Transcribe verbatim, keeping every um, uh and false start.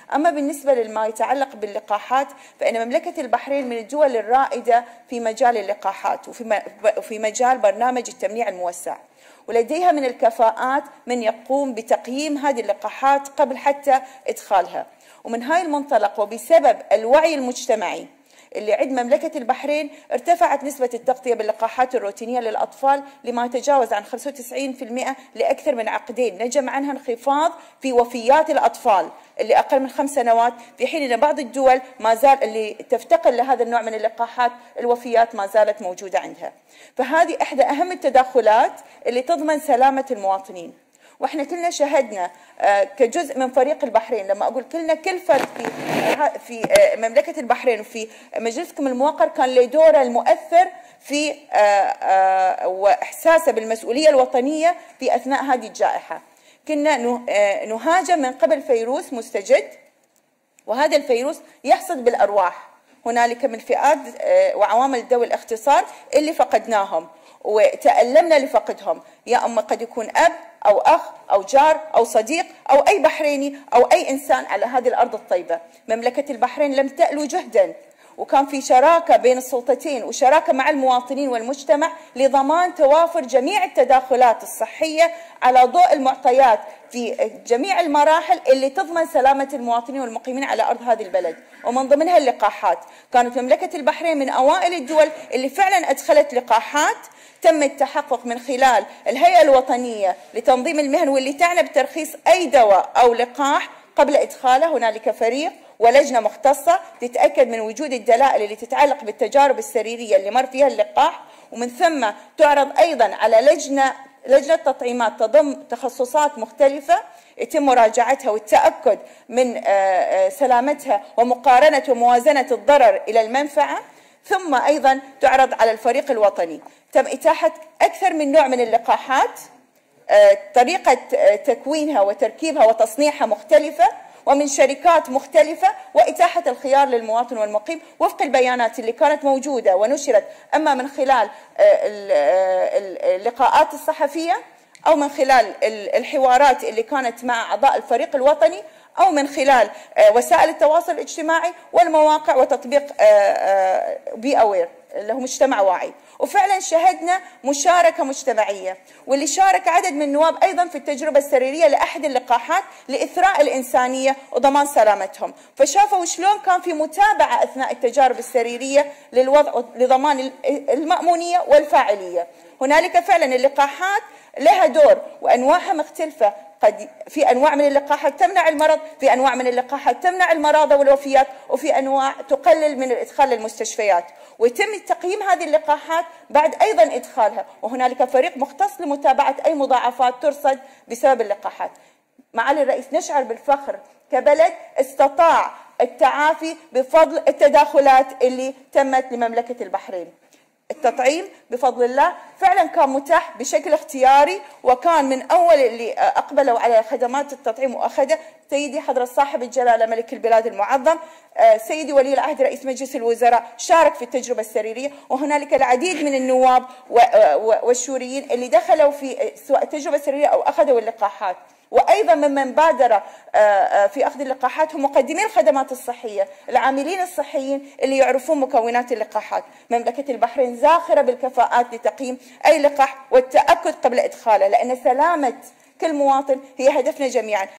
أما بالنسبة لما يتعلق باللقاحات فإن مملكة البحرين من الدول الرائدة في مجال اللقاحات وفي مجال برنامج التمنيع الموسع، ولديها من الكفاءات من يقوم بتقييم هذه اللقاحات قبل حتى إدخالها. ومن هاي المنطلق وبسبب الوعي المجتمعي اللي عند مملكة البحرين ارتفعت نسبة التغطية باللقاحات الروتينية للأطفال لما يتجاوز عن خمسة وتسعين بالمئة لأكثر من عقدين، نجم عنها انخفاض في وفيات الأطفال اللي أقل من خمس سنوات، في حين أن بعض الدول ما زال اللي تفتقر لهذا النوع من اللقاحات الوفيات ما زالت موجودة عندها. فهذه إحدى أهم التدخلات اللي تضمن سلامة المواطنين. واحنا كلنا شهدنا كجزء من فريق البحرين، لما اقول كلنا كل فرد في في مملكه البحرين وفي مجلسكم الموقر كان له دوره المؤثر في واحساسه بالمسؤوليه الوطنيه في اثناء هذه الجائحه. كنا نهاجم من قبل فيروس مستجد، وهذا الفيروس يحصد بالارواح. هنالك من فئات وعوامل ذوي الاختصار اللي فقدناهم وتألمنا لفقدهم، يا اما قد يكون اب أو أخ أو جار أو صديق أو أي بحريني أو أي إنسان على هذه الأرض الطيبة. مملكة البحرين لم تألو جهدا، وكان في شراكة بين السلطتين وشراكة مع المواطنين والمجتمع لضمان توافر جميع التداخلات الصحية على ضوء المعطيات في جميع المراحل اللي تضمن سلامة المواطنين والمقيمين على أرض هذه البلد، ومن ضمنها اللقاحات. كانت مملكة البحرين من أوائل الدول اللي فعلا أدخلت لقاحات تم التحقق من خلال الهيئة الوطنية لتنظيم المهن واللي تعنى بترخيص أي دواء أو لقاح قبل إدخاله. هنالك فريق ولجنة مختصة تتأكد من وجود الدلائل اللي تتعلق بالتجارب السريرية اللي مر فيها اللقاح، ومن ثم تعرض أيضا على لجنة لجنة تطعيمات تضم تخصصات مختلفة يتم مراجعتها والتأكد من سلامتها ومقارنة وموازنة الضرر إلى المنفعة. ثم أيضا تعرض على الفريق الوطني. تم إتاحة أكثر من نوع من اللقاحات، طريقة تكوينها وتركيبها وتصنيعها مختلفة ومن شركات مختلفة، وإتاحة الخيار للمواطن والمقيم وفق البيانات اللي كانت موجودة ونشرت أما من خلال اللقاءات الصحفية أو من خلال الحوارات اللي كانت مع أعضاء الفريق الوطني أو من خلال وسائل التواصل الاجتماعي والمواقع وتطبيق بي أوير اللي هو مجتمع واعي. وفعلا شهدنا مشاركة مجتمعية، واللي شارك عدد من النواب أيضا في التجربة السريرية لأحد اللقاحات لإثراء الإنسانية وضمان سلامتهم، فشافوا شلون كان في متابعة أثناء التجارب السريرية للوضع لضمان المأمونية والفاعلية. هنالك فعلا اللقاحات لها دور وأنواعها مختلفة، قد في أنواع من اللقاحات تمنع المرض، في أنواع من اللقاحات تمنع المرضى والوفيات، وفي أنواع تقلل من الإدخال للمستشفيات، ويتم تقييم هذه اللقاحات بعد أيضا إدخالها، وهنالك فريق مختص لمتابعة أي مضاعفات ترصد بسبب اللقاحات. معالي الرئيس، نشعر بالفخر كبلد استطاع التعافي بفضل التداخلات اللي تمت لمملكة البحرين. التطعيم بفضل الله فعلا كان متاح بشكل اختياري، وكان من اول اللي اقبلوا على خدمات التطعيم واخذه سيدي حضرة صاحب الجلاله ملك البلاد المعظم سيدي ولي العهد رئيس مجلس الوزراء شارك في التجربه السريريه، وهنالك العديد من النواب والشوريين اللي دخلوا في سواء التجربه السريريه او اخذوا اللقاحات. وايضا ممن بادر في اخذ اللقاحات هم مقدمي الخدمات الصحيه، العاملين الصحيين اللي يعرفون مكونات اللقاحات. مملكه البحرين زاخره بالكفاءات لتقييم اي لقاح والتاكد قبل ادخاله، لان سلامه كل مواطن هي هدفنا جميعا.